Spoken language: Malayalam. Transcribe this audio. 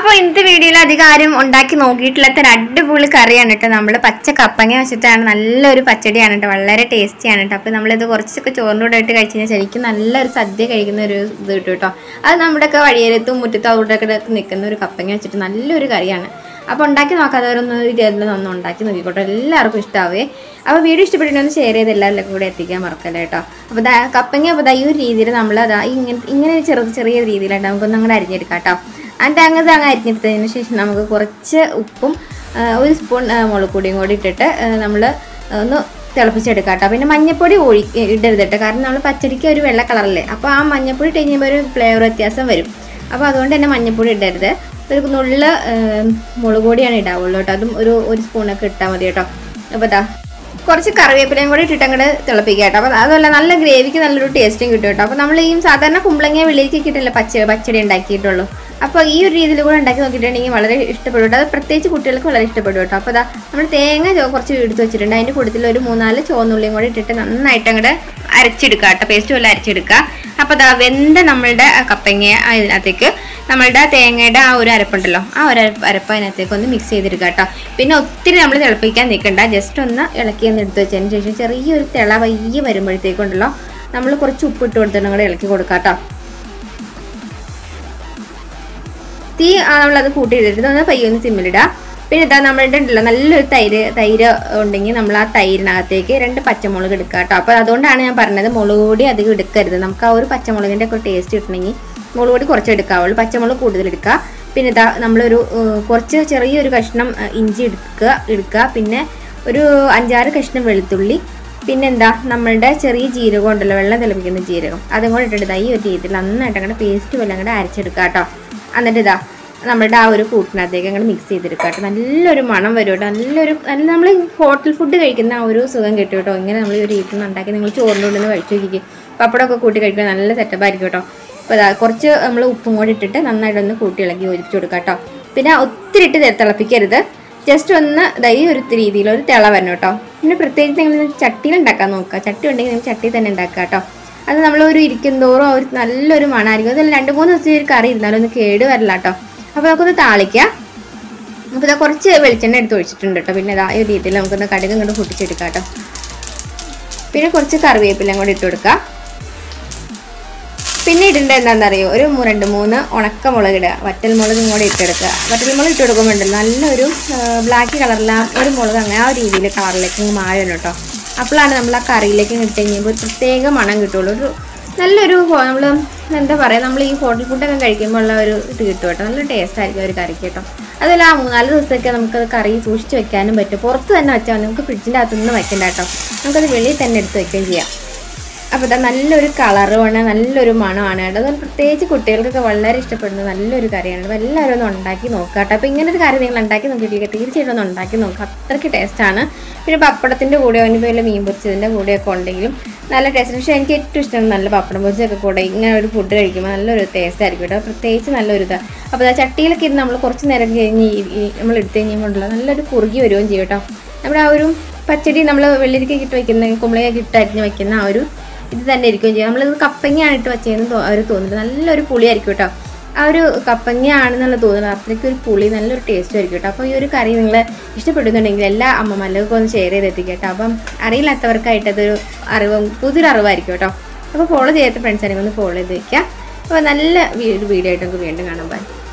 അപ്പോൾ ഇന്നത്തെ വീഡിയോയിൽ അധികം ആരും ഉണ്ടാക്കി നോക്കിയിട്ടില്ലാത്ത ഒരു അടിപൊളി കറിയാണ് കേട്ടോ. നമ്മൾ പച്ച കപ്പങ്ങ വെച്ചിട്ടാണ്, നല്ലൊരു പച്ചടിയാണ് കേട്ടോ, വളരെ ടേസ്റ്റിയാണ് കേട്ടോ. അപ്പോൾ നമ്മളിത് കുറച്ചൊക്കെ ചോറിൻ്റെ കൂടെ ആയിട്ട് കഴിച്ച് കഴിഞ്ഞാൽ ശരിക്കും നല്ലൊരു സദ്യ കഴിക്കുന്ന ഒരു ഇത് കിട്ടും കേട്ടോ. അത് നമ്മുടെയൊക്കെ വഴിയേരത്തും മുറ്റത്തും അവിടെയൊക്കെ നിൽക്കുന്ന ഒരു കപ്പങ്ങ വെച്ചിട്ട് നല്ലൊരു കറിയാണ്. അപ്പോൾ ഉണ്ടാക്കി നോക്കാത്തവരൊന്നും ഇതൊന്നും ഉണ്ടാക്കി നോക്കിക്കോട്ടെ, എല്ലാവർക്കും ഇഷ്ടമാവേ. അപ്പോൾ വീഡിയോ ഇഷ്ടപ്പെട്ടിട്ടുണ്ടെങ്കിൽ ഷെയർ ചെയ്ത് എല്ലാവരിലും കൂടെ എത്തിക്കാൻ മറക്കല്ലേ കേട്ടോ. അപ്പോൾ കപ്പങ്ങ അപ്പോൾ ഈ ഒരു രീതിയിൽ നമ്മൾ ഇങ്ങനെ ചെറിയ രീതിയിലായിട്ട് നമുക്കൊന്നും അങ്ങോട്ട് അരിഞ്ഞെടുക്കാം കേട്ടോ. എന്നിട്ട് അങ്ങ് അരിഞ്ഞെടുത്തതിന് ശേഷം നമുക്ക് കുറച്ച് ഉപ്പും ഒരു സ്പൂൺ മുളക് പൊടിയും കൂടി ഇട്ടിട്ട് നമ്മൾ ഒന്ന് തിളപ്പിച്ചെടുക്കാം കേട്ടോ. പിന്നെ മഞ്ഞൾപ്പൊടി ഇടരുത് കേട്ടോ, കാരണം നമ്മൾ പച്ചടിക്ക് ഒരു വെള്ള കളറല്ലേ, അപ്പോൾ ആ മഞ്ഞൾപ്പൊടി ഇട്ട് കഴിയുമ്പോൾ ഒരു ഫ്ലേവർ വ്യത്യാസം വരും. അപ്പോൾ അതുകൊണ്ട് തന്നെ മഞ്ഞൾപ്പൊടി ഇടരുത്. ഒരു നുള്ള മുളക് പൊടിയാണ് ഇടാവുള്ളൂ കേട്ടോ, അതും ഒരു സ്പൂണൊക്കെ ഇട്ടാൽ മതി കേട്ടോ. അപ്പോൾ കുറച്ച് കറിവേപ്പിലയും കൂടി ഇട്ടിട്ട് അങ്ങോട്ട് തിളപ്പിക്കുക കേട്ടോ. അപ്പോൾ അതുപോലെ നല്ല ഗ്രേവിക്ക് നല്ലൊരു ടേസ്റ്റും കിട്ടും കേട്ടോ. അപ്പോൾ നമ്മൾ ഈ സാധാരണ കുമ്പളങ്ങ വെള്ളിക്ക് കിട്ടില്ല പച്ചടി ഉണ്ടാക്കിയിട്ടുള്ളൂ. അപ്പോൾ ഈ ഒരു രീതിയിൽ കൂടെ ഉണ്ടാക്കി നോക്കിയിട്ടുണ്ടെങ്കിൽ വളരെ ഇഷ്ടപ്പെടും കേട്ടോ. അത് പ്രത്യേകിച്ച് കുട്ടികൾക്ക് വളരെ ഇഷ്ടപ്പെടും കേട്ടോ. അപ്പോൾ നമ്മൾ തേങ്ങ കുറച്ച് എടുത്ത് വെച്ചിട്ടുണ്ട്, അതിൻ്റെ കൂട്ടത്തിൽ ഒരു 3-4 ചുവന്നുള്ളിയും കൂടി ഇട്ടിട്ട് നന്നായിട്ട് അങ്ങോട്ട് അരച്ചെടുക്കുക കേട്ടോ, പേസ്റ്റ് പോലെ അരച്ചെടുക്കുക. അപ്പോൾ വെന്ത നമ്മളുടെ കപ്പങ്ങ അതിനകത്തേക്ക് നമ്മളുടെ തേങ്ങയുടെ ആ ഒരു അരപ്പുണ്ടല്ലോ, ആ ഒരു അരപ്പ് അതിനകത്തേക്ക് ഒന്ന് മിക്സ് ചെയ്തെടുക്കുക കേട്ടോ. പിന്നെ ഒത്തിരി നമ്മൾ തിളപ്പിക്കാൻ നിൽക്കണ്ട, ജസ്റ്റ് ഒന്ന് ഇളക്കി ഒന്ന് എടുത്ത് വെച്ചതിന് ശേഷം ചെറിയൊരു തിള വയ്യ വരുമ്പോഴത്തേക്കുണ്ടല്ലോ നമ്മൾ കുറച്ച് ഉപ്പിട്ട് കൊടുത്തിട്ട് കൂടെ ഇളക്കി കൊടുക്കാം കേട്ടോ. തീ നമ്മളത് കൂട്ടിയിട്ടിട്ട് ഒന്ന് പയ്യൊന്ന് സിമ്മിലിടുക. പിന്നെ നമ്മളുടെ ഉണ്ടല്ലോ നല്ലൊരു തൈര് ഉണ്ടെങ്കിൽ നമ്മൾ ആ തൈരിനകത്തേക്ക് 2 പച്ചമുളക് എടുക്കുക കേട്ടോ. അപ്പോൾ അതുകൊണ്ടാണ് ഞാൻ പറഞ്ഞത് മുളക് പൊടി അധികം എടുക്കരുത്. നമുക്ക് ആ ഒരു പച്ചമുളകിൻ്റെ ഒക്കെ ടേസ്റ്റ് കിട്ടണമെങ്കിൽ മുളക് പൊടി കുറച്ച് എടുക്കാവുള്ളൂ, പച്ചമുളക് കൂടുതൽ എടുക്കുക. പിന്നെ നമ്മളൊരു കുറച്ച് ചെറിയൊരു കഷ്ണം ഇഞ്ചി എടുക്കുക. പിന്നെ ഒരു 5-6 കഷ്ണം വെളുത്തുള്ളി, പിന്നെ നമ്മളുടെ ചെറിയ ജീരകം ഉണ്ടല്ലോ, വെള്ളം തിളപ്പിക്കുന്ന ജീരകം, അതും കൂടെ ഇട്ടിട്ട് ഈ ഒരു രീതിയിൽ നന്നായിട്ട് അങ്ങോട്ട് പേസ്റ്റ് പോലെ അങ്ങോട്ട് അരച്ചെടുക്കുക കേട്ടോ. എന്നിട്ട് നമ്മളുടെ ആ ഒരു കൂട്ടിനകത്തേക്ക് അങ്ങോട്ട് മിക്സ് ചെയ്തെടുക്കുക കേട്ടോ. നല്ലൊരു മണം വരും കേട്ടോ, നമ്മൾ ഹോട്ടൽ ഫുഡ് കഴിക്കുന്ന ആ ഒരു സുഖം കിട്ടും കേട്ടോ. ഇങ്ങനെ നമ്മൾ ഒരു രീതിയിൽ ഉണ്ടാക്കി നിങ്ങൾ ചോറിൻ്റെ ഉള്ളിൽ നിന്ന് കഴിച്ചു നോക്കിക്കും, പപ്പടമൊക്കെ കൂട്ടി കഴിക്കാൻ നല്ല സെറ്റപ്പായിരിക്കും കേട്ടോ. അപ്പോൾ കുറച്ച് നമ്മൾ ഉപ്പും കൂടി ഇട്ടിട്ട് നന്നായിട്ടൊന്ന് കൂട്ടി ഇളക്കി യോജിപ്പിച്ച് കൊടുക്കുക കേട്ടോ. പിന്നെ ഒത്തിരി ഇട്ട് തിളപ്പിക്കരുത്, ജസ്റ്റ് ഒന്ന് ഈ ഒരു രീതിയിൽ ഒരു തിള വരണം കേട്ടോ. പിന്നെ പ്രത്യേകിച്ച് നിങ്ങൾ ചട്ടിയിൽ ഉണ്ടാക്കാൻ നോക്കുക, ചട്ടി ഉണ്ടെങ്കിൽ നിങ്ങൾ ചട്ടി തന്നെ ഉണ്ടാക്കുക കേട്ടോ. അത് നമ്മളൊരു ഇരിക്കുന്തോറും ഒരു നല്ലൊരു മണമായിരിക്കും. അതിൽ 2-3 ദിവസം ഒരു കറി ഇരുന്നാലും ഒന്ന് കേട് വരില്ല കേട്ടോ. അപ്പോൾ നമുക്കൊന്ന് താളിക്കുക. അപ്പോൾ കുറച്ച് വെളിച്ചെണ്ണ എടുത്ത് ഒഴിച്ചിട്ടുണ്ട് കേട്ടോ. പിന്നെ ഈ ഒരു രീതിയിൽ നമുക്കൊന്ന് കടുക് ഇങ്ങോട്ട് പൊട്ടിച്ചെടുക്കാം കേട്ടോ. പിന്നെ കുറച്ച് കറിവേപ്പിലയും കൂടി ഇട്ട് കൊടുക്കുക. പിന്നെ ഇടേണ്ടത് എന്താണെന്നറിയോ, ഒരു 2-3 ഉണക്കമുളക് ഇടുക, വറ്റൽമുളകും കൂടി ഇട്ടെടുക്കുക. വറ്റൽമുളക് ഇട്ട് കൊടുക്കുമ്പോണ്ടല്ലോ നല്ലൊരു ബ്ലാക്ക് കളറിലെ ഒരു മുളക് അങ്ങനെ ആ രീതിയിൽ കളറിലേക്ക് മാറണം കേട്ടോ. അപ്പോഴാണ് നമ്മൾ ആ കറിയിലേക്ക് ഇട്ട് കഴിയുമ്പോൾ ഒരു പ്രത്യേക മണം കിട്ടുള്ളൂ. ഒരു നല്ലൊരു നമ്മൾ എന്താ പറയുക, നമ്മൾ ഈ ഹോട്ടൽ ഫുഡൊക്കെ കഴിക്കുമ്പോൾ ഉള്ള ഒരു ഇത് കിട്ടും കേട്ടോ. നല്ല ടേസ്റ്റ് ആയിരിക്കും ഒരു കറിക്ക് കേട്ടോ. അതുപോലെ ആ 3-4 ദിവസമൊക്കെ നമുക്കത് കറി സൂക്ഷിച്ച് വെക്കാനും പറ്റും. പുറത്ത് തന്നെ വെച്ചാൽ നമുക്ക് ഫ്രിഡ്ജിൻ്റെ അകത്തൊന്നും വെക്കണ്ട കേട്ടോ, നമുക്കത് വെളിയിൽ തന്നെ എടുത്ത് വെക്കുകയും ചെയ്യാം. അപ്പോൾ നല്ലൊരു കളറുമാണ്, നല്ലൊരു മണമാണ് കേട്ടോ. അതുപോലെ പ്രത്യേകിച്ച് കുട്ടികൾക്കൊക്കെ വളരെ ഇഷ്ടപ്പെടുന്ന നല്ലൊരു കറിയാണ്. അപ്പോൾ എല്ലാവരും ഒന്ന് ഉണ്ടാക്കി നോക്കുക കേട്ടോ. അപ്പോൾ ഇങ്ങനൊരു കറി നിങ്ങൾ ഉണ്ടാക്കി നോക്കിയിട്ടില്ല, തീർച്ചയായിട്ടും ഒന്ന് ഉണ്ടാക്കി നോക്കുക, അത്രയ്ക്ക് ടേസ്റ്റാണ്. പിന്നെ പപ്പടത്തിൻ്റെ കൂടെയോ ഇനിയിപ്പോൾ വല്ല മീൻ പൊരിച്ചതിൻ്റെ കൂടെയൊക്കെ ഉണ്ടെങ്കിലും നല്ല ടേസ്റ്റ്. പക്ഷേ എനിക്ക് ഏറ്റവും ഇഷ്ടമാണ് നല്ല പപ്പടം പൊരിച്ചൊക്കെ കൂടെ ഇങ്ങനെ ഒരു ഫുഡ് കഴിക്കുമ്പോൾ നല്ലൊരു ടേസ്റ്റ് ആയിരിക്കും കേട്ടോ, പ്രത്യേകിച്ച് നല്ലൊരു ഇതാണ്. അപ്പോൾ ചട്ടിയിലൊക്കെ ഇരുന്ന് നമ്മൾ കുറച്ച് നേരം കഴിഞ്ഞ് നമ്മൾ എടുത്തു കഴിയുമ്പോഴുള്ള നല്ലൊരു കുറുകി വരികയും ചെയ്യും കേട്ടോ. നമ്മുടെ ആ ഒരു പച്ചടി നമ്മൾ വെള്ളരിക്ക ഇട്ട് വയ്ക്കുന്ന കുമ്പളങ്ങ ഇട്ട് അരിഞ്ഞ് വയ്ക്കുന്ന ആ ഒരു ഇത് തന്നെ ഇരിക്കുകയും ചെയ്യും. നമ്മളിത് കപ്പങ്ങയാണ് ഇട്ട് വെച്ചതെന്ന് അവർ തോന്നുന്നത്, നല്ലൊരു പുളിയായിരിക്കും കേട്ടോ. ആ ഒരു കപ്പങ്ങയാണെന്നുള്ള തോന്നുന്നത്, അത്രയ്ക്ക് ഒരു പുളി നല്ലൊരു ടേസ്റ്റ് ആയിരിക്കും കേട്ടോ. അപ്പോൾ ഈ ഒരു കറി നിങ്ങൾ ഇഷ്ടപ്പെടുന്നുണ്ടെങ്കിൽ എല്ലാ അമ്മമാർക്കും ഒന്ന് ഷെയർ ചെയ്തെത്തിക്കുക കേട്ടോ. അപ്പം അറിയില്ലാത്തവർക്കായിട്ട് അതൊരു പുതിയൊരു അറിവായിരിക്കും കേട്ടോ. അപ്പോൾ ഫോളോ ചെയ്യാത്ത ഫ്രണ്ട്സ് ആണെങ്കിൽ ഒന്ന് ഫോളോ ചെയ്ത് വയ്ക്കുക. അപ്പോൾ നല്ല വീഡിയോ ആയിട്ട് നമുക്ക് വീണ്ടും കാണാൻ.